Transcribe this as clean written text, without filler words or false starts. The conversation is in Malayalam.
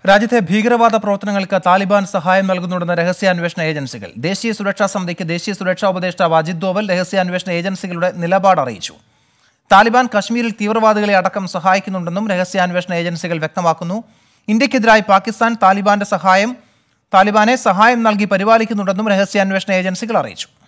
രാജ്യത്തെ ഭീകരവാദ പ്രവർത്തനങ്ങൾക്ക് താലിബാൻ സഹായം നൽകുന്നുണ്ടെന്ന രഹസ്യാന്വേഷണ ഏജൻസികൾ. ദേശീയ സുരക്ഷാ സമിതിക്ക് ദേശീയ സുരക്ഷാ ഉപദേഷ്ടാവ് അജിത് ദോവൽ രഹസ്യാന്വേഷണ ഏജൻസികളുടെ നിലപാട് അറിയിച്ചു. താലിബാൻ കശ്മീരിൽ തീവ്രവാദികളെ അടക്കം സഹായിക്കുന്നുണ്ടെന്നും രഹസ്യാന്വേഷണ ഏജൻസികൾ വ്യക്തമാക്കുന്നു. ഇന്ത്യക്കെതിരായി പാകിസ്ഥാൻ താലിബാനെ സഹായം നൽകി പരിപാലിക്കുന്നുണ്ടെന്നും രഹസ്യാന്വേഷണ ഏജൻസികൾ അറിയിച്ചു.